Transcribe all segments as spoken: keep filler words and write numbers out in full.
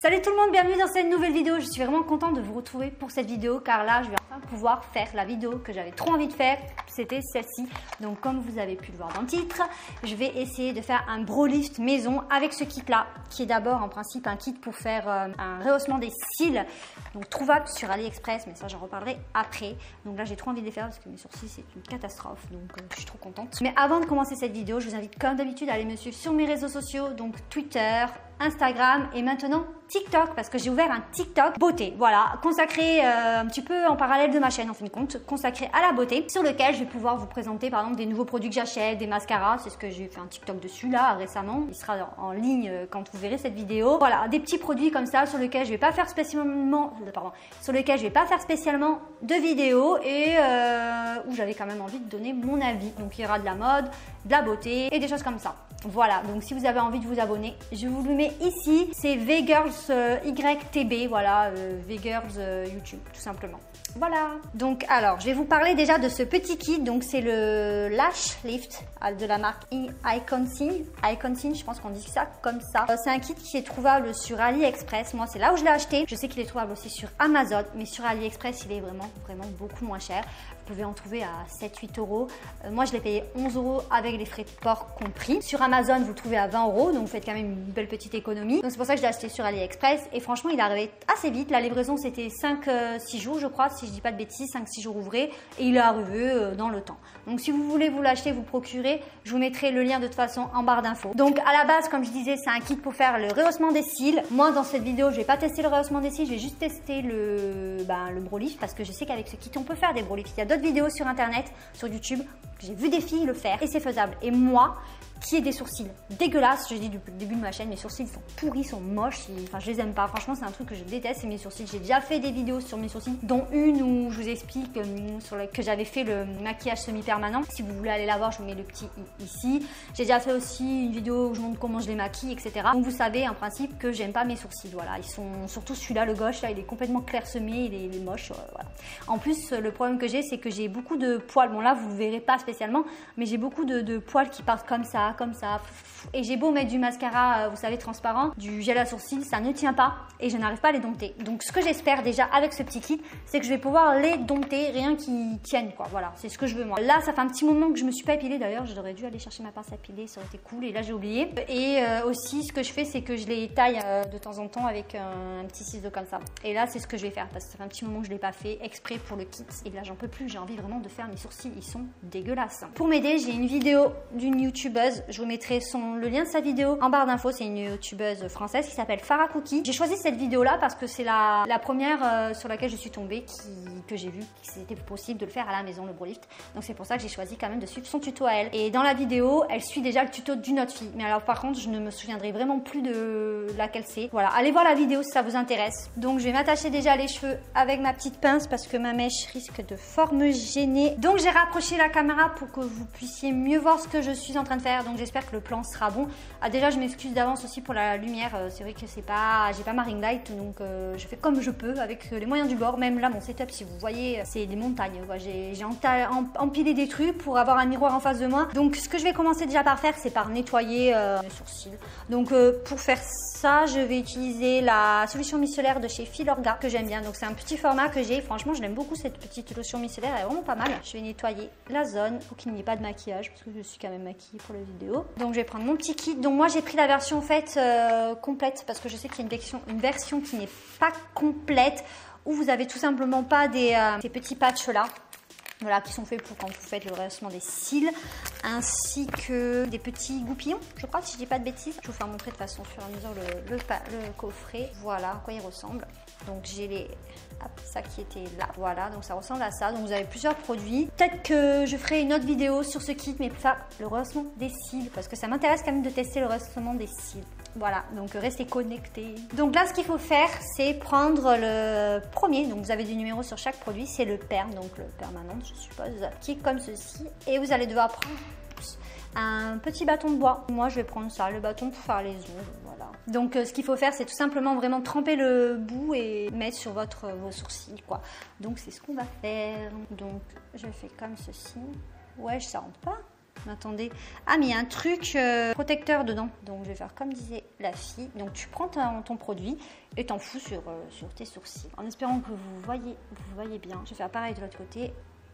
Salut tout le monde, bienvenue dans cette nouvelle vidéo. Je suis vraiment contente de vous retrouver pour cette vidéo car là je vais enfin pouvoir faire la vidéo que j'avais trop envie de faire. C'était celle-ci. Donc comme vous avez pu le voir dans le titre, je vais essayer de faire un brow lift maison avec ce kit là qui est d'abord en principe un kit pour faire euh, un rehaussement des cils. Donc trouvable sur AliExpress, mais ça j'en reparlerai après. Donc là j'ai trop envie de les faire parce que mes sourcils c'est une catastrophe, donc euh, je suis trop contente. Mais avant de commencer cette vidéo, je vous invite comme d'habitude à aller me suivre sur mes réseaux sociaux, donc Twitter, Instagram et maintenant TikTok, parce que j'ai ouvert un TikTok beauté, voilà, consacré euh, un petit peu en parallèle de ma chaîne en fin de compte, consacré à la beauté, sur lequel je vais pouvoir vous présenter par exemple des nouveaux produits que j'achète, des mascaras, c'est ce que j'ai fait un TikTok dessus là récemment, il sera en ligne quand vous verrez cette vidéo. Voilà, des petits produits comme ça sur lesquels je vais pas faire spécialement, pardon, sur lesquels je vais pas faire spécialement de vidéos et euh, où j'avais quand même envie de donner mon avis. Donc il y aura de la mode, de la beauté et des choses comme ça. Voilà, donc si vous avez envie de vous abonner, je vous le mets ici. C'est V-Girls euh, Y T B, voilà, euh, V-Girls euh, YouTube, tout simplement. Voilà. Donc alors, je vais vous parler déjà de ce petit kit. Donc c'est le Lash Lift de la marque Iconsin. Iconsin, je pense qu'on dit ça comme ça. Euh, c'est un kit qui est trouvable sur AliExpress. Moi, c'est là où je l'ai acheté. Je sais qu'il est trouvable aussi sur Amazon, mais sur AliExpress, il est vraiment, vraiment beaucoup moins cher. Vous pouvez en trouver à sept huit euros. Euh, moi, je l'ai payé onze euros avec les frais de port compris. Sur Amazon, vous le trouvez à vingt euros, donc vous faites quand même une belle petite économie. Donc c'est pour ça que je l'ai acheté sur AliExpress. Et franchement, il est arrivé assez vite. La livraison, c'était cinq six jours, je crois, si je dis pas de bêtises, cinq six jours ouvrés. Et il est arrivé euh, dans le temps. Donc si vous voulez vous l'acheter, vous le procurer, je vous mettrai le lien de toute façon en barre d'infos. Donc à la base, comme je disais, c'est un kit pour faire le rehaussement des cils. Moi, dans cette vidéo, je vais pas tester le rehaussement des cils, je vais juste tester le, ben, le brow lift parce que je sais qu'avec ce kit, on peut faire des brow lifts. Il y a d'autres vidéos sur internet, sur YouTube, j'ai vu des filles le faire et c'est faisable. Et moi, qui ai des sourcils dégueulasses, je dis depuis le début de ma chaîne, mes sourcils sont pourris, sont moches, ils, enfin je les aime pas, franchement c'est un truc que je déteste, c'est mes sourcils. J'ai déjà fait des vidéos sur mes sourcils, dont une où je vous explique euh, sur le, que j'avais fait le maquillage semi-permanent. Si vous voulez aller la voir, je vous mets le petit i ici. J'ai déjà fait aussi une vidéo où je montre comment je les maquille, et cetera. Donc vous savez en principe que j'aime pas mes sourcils, voilà, ils sont, surtout celui-là, le gauche, là il est complètement clairsemé, il est, il est moche, euh, voilà. En plus le problème que j'ai, c'est que j'ai beaucoup de poils, bon là vous le verrez pas spécialement, mais j'ai beaucoup de, de poils qui partent comme ça, comme ça, et j'ai beau mettre du mascara, vous savez, transparent, du gel à sourcils, ça ne tient pas et je n'arrive pas à les dompter. Donc ce que j'espère déjà avec ce petit kit, c'est que je vais pouvoir les dompter, rien qu'ils tiennent quoi, voilà, c'est ce que je veux moi. Là ça fait un petit moment que je me suis pas épilée, d'ailleurs j'aurais dû aller chercher ma pince à épiler, ça aurait été cool et là j'ai oublié. Et euh, aussi ce que je fais, c'est que je les taille euh, de temps en temps avec un, un petit ciseau comme ça. Et là c'est ce que je vais faire parce que ça fait un petit moment que je l'ai pas fait exprès pour le kit et là j'en peux plus, j'ai envie vraiment de faire mes sourcils, ils sont dégueulasses. Pour m'aider, j'ai une vidéo d'une youtubeuse, je vous mettrai son, le lien de sa vidéo en barre d'infos. C'est une youtubeuse française qui s'appelle Farah Cookie. J'ai choisi cette vidéo là parce que c'est la, la première euh, sur laquelle je suis tombée qui, que j'ai vu que c'était possible de le faire à la maison, le brow lift. Donc c'est pour ça que j'ai choisi quand même de suivre son tuto à elle. Et dans la vidéo, elle suit déjà le tuto d'une autre fille. Mais alors par contre, je ne me souviendrai vraiment plus de laquelle c'est. Voilà, allez voir la vidéo si ça vous intéresse. Donc je vais m'attacher déjà les cheveux avec ma petite pince parce que ma mèche risque de fort me gêner. Donc j'ai rapproché la caméra pour que vous puissiez mieux voir ce que je suis en train de faire. Donc j'espère que le plan sera bon. Ah, déjà je m'excuse d'avance aussi pour la lumière, euh, c'est vrai que c'est pas, j'ai pas ma ring light, donc euh, je fais comme je peux avec les moyens du bord. Même là mon setup, si vous voyez, c'est des montagnes, j'ai empilé des trucs pour avoir un miroir en face de moi. Donc ce que je vais commencer déjà par faire, c'est par nettoyer euh, mes sourcils. Donc euh, pour faire ça, je vais utiliser la solution micellaire de chez Filorga que j'aime bien. Donc c'est un petit format que j'ai, franchement je l'aime beaucoup cette petite lotion micellaire, elle est vraiment pas mal. Je vais nettoyer la zone pour qu'il n'y ait pas de maquillage parce que je suis quand même maquillée pour la vidéo. Donc je vais prendre mon petit kit. Donc moi j'ai pris la version en fait euh, complète parce que je sais qu'il y a une version, une version qui n'est pas complète où vous avez tout simplement pas des, euh, ces petits patchs là. Voilà, qui sont faits pour quand vous faites le rehaussement des cils, ainsi que des petits goupillons, je crois, si je dis pas de bêtises. Je vous ferai montrer de façon au fur et à mesure le, le, le coffret. Voilà à quoi il ressemble. Donc j'ai les, hop, ça qui était là. Voilà, donc ça ressemble à ça. Donc vous avez plusieurs produits. Peut-être que je ferai une autre vidéo sur ce kit, mais pour faire le rehaussement des cils, parce que ça m'intéresse quand même de tester le rehaussement des cils. Voilà, donc restez connectés. Donc là, ce qu'il faut faire, c'est prendre le premier. Donc vous avez des numéros sur chaque produit. C'est le perm, donc le permanent, je suppose, qui est comme ceci. Et vous allez devoir prendre un petit bâton de bois. Moi, je vais prendre ça, le bâton pour faire les ongles. Voilà. Donc euh, ce qu'il faut faire, c'est tout simplement vraiment tremper le bout et mettre sur votre, vos sourcils, quoi. Donc c'est ce qu'on va faire. Donc je fais comme ceci. Ouais, ça rentre pas. Attendez. Ah, mais il y a un truc euh, protecteur dedans. Donc, je vais faire comme disait la fille. Donc, tu prends ton, ton produit et t'en fous sur, euh, sur tes sourcils. En espérant que vous voyez, vous voyez bien. Je vais faire pareil de l'autre côté.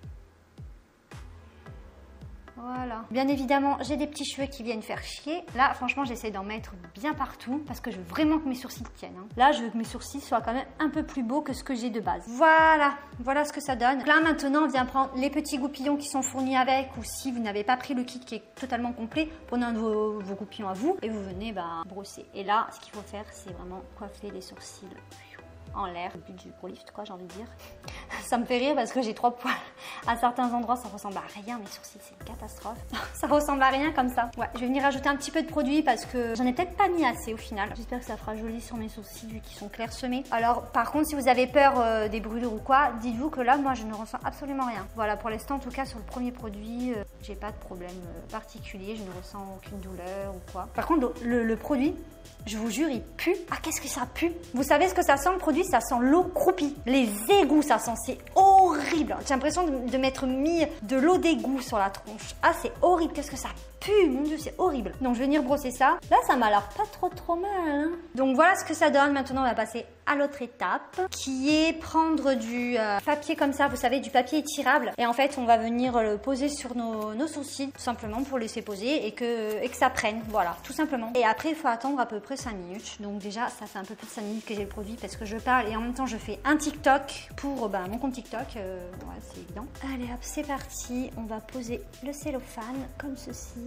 Voilà. Bien évidemment, j'ai des petits cheveux qui viennent faire chier. Là, franchement, j'essaie d'en mettre bien partout parce que je veux vraiment que mes sourcils tiennent. Hein. Là, je veux que mes sourcils soient quand même un peu plus beaux que ce que j'ai de base. Voilà. Voilà ce que ça donne. Là, maintenant, on vient prendre les petits goupillons qui sont fournis avec, ou si vous n'avez pas pris le kit qui est totalement complet, prenez un de vos, vos goupillons à vous et vous venez bah, brosser. Et là, ce qu'il faut faire, c'est vraiment coiffer les sourcils en l'air, le but du pro lift, quoi, j'ai envie de dire. Ça me fait rire parce que j'ai trois poils. À certains endroits, ça ressemble à rien. Mes sourcils, c'est une catastrophe. Ça ressemble à rien comme ça. Ouais, je vais venir rajouter un petit peu de produit parce que j'en ai peut-être pas mis assez au final. J'espère que ça fera joli sur mes sourcils vu qu'ils sont clairsemés. Alors, par contre, si vous avez peur euh, des brûlures ou quoi, dites-vous que là, moi, je ne ressens absolument rien. Voilà, pour l'instant, en tout cas, sur le premier produit, euh, j'ai pas de problème euh, particulier. Je ne ressens aucune douleur ou quoi. Par contre, le, le produit, je vous jure, il pue. Ah, qu'est-ce que ça pue? Vous savez ce que ça sent, le produit? Ça sent l'eau croupie. Les égouts, ça sent. C'est horrible. J'ai l'impression de, de m'être mis de l'eau d'égout sur la tronche. Ah, c'est horrible. Qu'est-ce que ça pue? Mon Dieu, c'est horrible. Donc, je vais venir brosser ça. Là, ça m'a l'air pas trop, trop mal. Hein. Donc, voilà ce que ça donne. Maintenant, on va passer à l'autre étape, qui est prendre du euh, papier comme ça. Vous savez, du papier étirable. Et en fait, on va venir le poser sur nos, nos sourcils, tout simplement, pour laisser poser et que, et que ça prenne. Voilà, tout simplement. Et après, il faut attendre à peu près cinq minutes. Donc, déjà, ça fait un peu plus de cinq minutes que j'ai le produit parce que je parle et en même temps, je fais un TikTok pour bah, mon compte TikTok. Euh, ouais, c'est évident. Allez, hop, c'est parti. On va poser le cellophane comme ceci.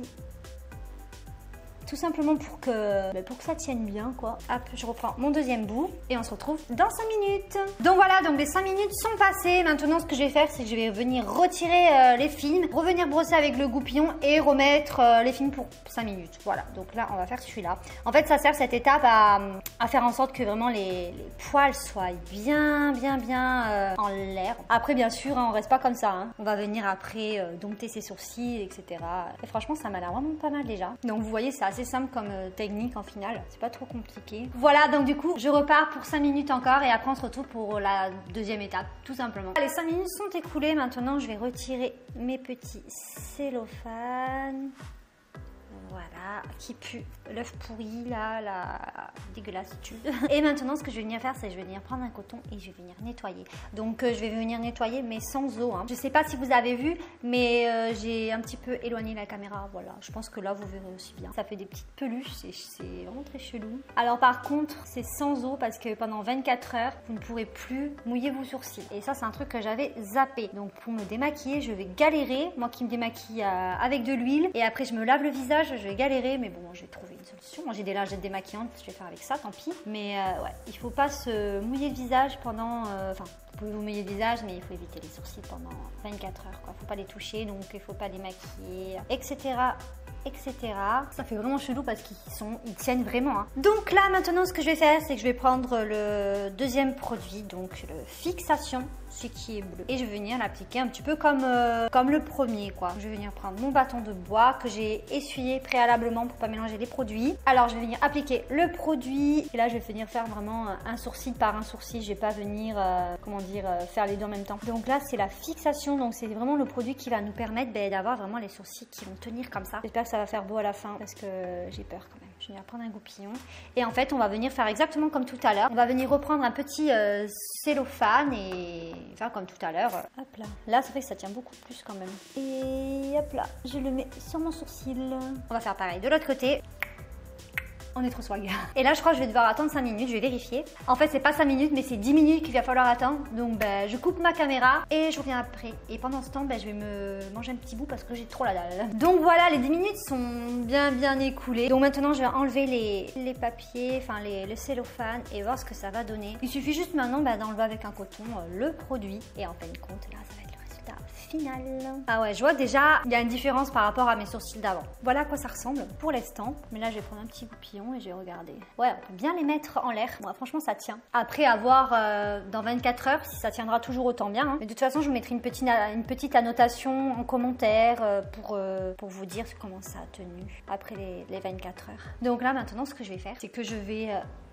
Tout simplement pour que, bah, pour que ça tienne bien, quoi. Hop, je reprends mon deuxième bout et on se retrouve dans cinq minutes. Donc voilà, donc les cinq minutes sont passées. Maintenant, ce que je vais faire, c'est que je vais venir retirer euh, les films, revenir brosser avec le goupillon et remettre euh, les films pour cinq minutes. Voilà, donc là, on va faire celui-là. En fait, ça sert cette étape à, à faire en sorte que vraiment les, les poils soient bien, bien, bien euh, en l'air. Après, bien sûr, hein, on reste pas comme ça. Hein. On va venir après euh, dompter ses sourcils, et cetera. Et franchement, ça m'a l'air vraiment pas mal déjà. Donc vous voyez, c'est assez simple comme euh, technique en finale, c'est pas trop compliqué. Voilà, donc du coup je repars pour cinq minutes encore et après on se retrouve pour la deuxième étape, tout simplement. Les cinq minutes sont écoulées, maintenant je vais retirer mes petits cellophanes. Voilà, qui pue l'œuf pourri là, la dégueulassitude. Et maintenant, ce que je vais venir faire, c'est que je vais venir prendre un coton et je vais venir nettoyer. Donc, euh, je vais venir nettoyer, mais sans eau. Hein. Je sais pas si vous avez vu, mais euh, j'ai un petit peu éloigné la caméra. Voilà, je pense que là, vous verrez aussi bien. Ça fait des petites peluches, c'est vraiment très chelou. Alors, par contre, c'est sans eau parce que pendant vingt-quatre heures, vous ne pourrez plus mouiller vos sourcils. Et ça, c'est un truc que j'avais zappé. Donc, pour me démaquiller, je vais galérer. Moi qui me démaquille euh, avec de l'huile. Et après, je me lave le visage. Je vais galérer, mais bon, je vais trouver une solution. Moi, j'ai des lingettes démaquillantes, je vais faire avec ça, tant pis. Mais euh, ouais, il faut pas se mouiller le visage pendant... Enfin, euh, vous pouvez vous mouiller le visage, mais il faut éviter les sourcils pendant vingt-quatre heures, quoi. Faut pas les toucher, donc il faut pas les maquiller, et cetera etc. Ça fait vraiment chelou parce qu'ils sont, ils tiennent vraiment. Hein. Donc là, maintenant, ce que je vais faire, c'est que je vais prendre le deuxième produit, donc le fixation, ce qui est bleu. Et je vais venir l'appliquer un petit peu comme, euh, comme le premier, quoi. Je vais venir prendre mon bâton de bois que j'ai essuyé préalablement pour pas mélanger les produits. Alors, je vais venir appliquer le produit. Et là, je vais venir faire vraiment un sourcil par un sourcil. Je vais pas venir, euh, comment dire, euh, faire les deux en même temps. Donc là, c'est la fixation. Donc, c'est vraiment le produit qui va nous permettre ben, d'avoir vraiment les sourcils qui vont tenir comme ça. J'espère que ça va faire beau à la fin parce que j'ai peur quand même. Je vais venir prendre un goupillon. Et en fait, on va venir faire exactement comme tout à l'heure. On va venir reprendre un petit euh, cellophane et faire comme tout à l'heure. Hop là. Là, c'est vrai que ça tient beaucoup plus quand même. Et hop là, je le mets sur mon sourcil. On va faire pareil de l'autre côté. On est trop swag. Et là, je crois que je vais devoir attendre cinq minutes. Je vais vérifier. En fait, c'est pas cinq minutes, mais c'est dix minutes qu'il va falloir attendre. Donc, ben, je coupe ma caméra et je reviens après. Et pendant ce temps, ben, je vais me manger un petit bout parce que j'ai trop la dalle. Donc, voilà, les dix minutes sont bien, bien écoulées. Donc, maintenant, je vais enlever les, les papiers, enfin, les, le cellophane et voir ce que ça va donner. Il suffit juste maintenant ben, d'enlever avec un coton euh, le produit. Et en fin de compte, là, ça va être le résultat final. Ah ouais, je vois déjà, il y a une différence par rapport à mes sourcils d'avant. Voilà à quoi ça ressemble pour l'instant. Mais là, je vais prendre un petit goupillon et je vais regarder. Ouais, on peut bien les mettre en l'air. Bon, franchement, ça tient. Après, à voir euh, dans vingt-quatre heures si ça tiendra toujours autant bien. Hein. Mais de toute façon, je vous mettrai une petite, une petite annotation en commentaire euh, pour, euh, pour vous dire comment ça a tenu après les, les vingt-quatre heures. Donc là, maintenant, ce que je vais faire, c'est que je vais... Euh,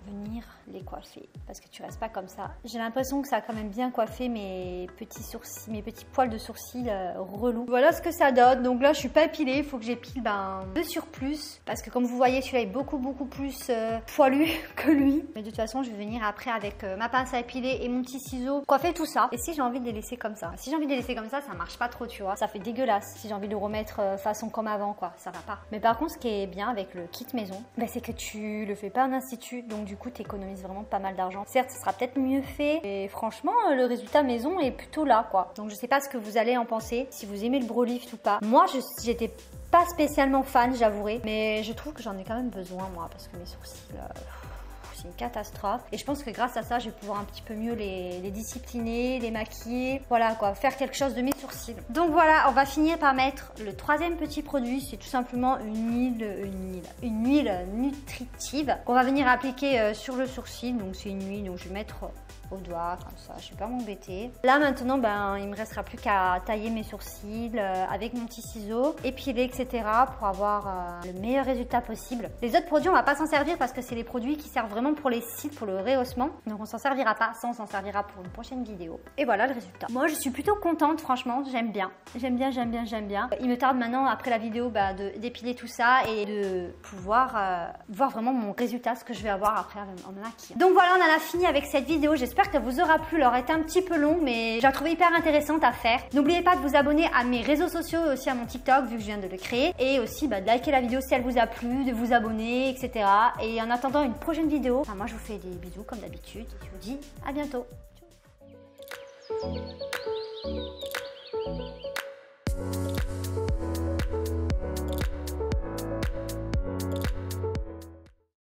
venir les coiffer parce que tu restes pas comme ça. J'ai l'impression que ça a quand même bien coiffé mes petits sourcils, mes petits poils de sourcils euh, relous. Voilà ce que ça donne. Donc là je suis pas épilée, il faut que j'épile ben, de surplus parce que comme vous voyez celui-là est beaucoup beaucoup plus euh, poilu que lui. Mais de toute façon je vais venir après avec euh, ma pince à épiler et mon petit ciseau coiffer tout ça. Et si j'ai envie de les laisser comme ça, si j'ai envie de les laisser comme ça, ça marche pas trop, tu vois, ça fait dégueulasse. Si j'ai envie de le remettre euh, façon comme avant, quoi, ça va pas. Mais par contre ce qui est bien avec le kit maison, ben, c'est que tu le fais pas en institut, donc du coup tu économises vraiment pas mal d'argent. Certes ce sera peut-être mieux fait et franchement le résultat maison est plutôt là, quoi. Donc je sais pas ce que vous allez en penser, si vous aimez le brow lift ou pas. Moi j'étais pas spécialement fan, j'avouerai, mais je trouve que j'en ai quand même besoin moi parce que mes sourcils euh, c'est une catastrophe. Et je pense que grâce à ça, je vais pouvoir un petit peu mieux les, les discipliner, les maquiller. Voilà quoi, faire quelque chose de mes sourcils. Donc voilà, on va finir par mettre le troisième petit produit. C'est tout simplement une huile, une huile, une huile nutritive qu'on va venir appliquer euh, sur le sourcil. Donc c'est une huile, donc je vais mettre au doigt comme ça, je vais pas m'embêter. Là maintenant, ben il me restera plus qu'à tailler mes sourcils euh, avec mon petit ciseau, épiler, et cetera pour avoir euh, le meilleur résultat possible. Les autres produits, on va pas s'en servir parce que c'est les produits qui servent vraiment pour les cils, pour le rehaussement. Donc on s'en servira pas, ça on s'en servira pour une prochaine vidéo. Et voilà le résultat. Moi je suis plutôt contente, franchement, j'aime bien. J'aime bien, j'aime bien, j'aime bien. Il me tarde maintenant après la vidéo bah, d'épiler tout ça et de pouvoir euh, voir vraiment mon résultat, ce que je vais avoir après en me maquillant. Donc voilà, on en a fini avec cette vidéo. J'espère que vous aura plu. Elle aura été un petit peu long, mais je la trouvais hyper intéressante à faire. N'oubliez pas de vous abonner à mes réseaux sociaux et aussi à mon TikTok vu que je viens de le créer. Et aussi bah, de liker la vidéo si elle vous a plu, de vous abonner, et cetera. Et en attendant une prochaine vidéo, enfin, moi je vous fais des bisous comme d'habitude. Je vous dis à bientôt. Ciao.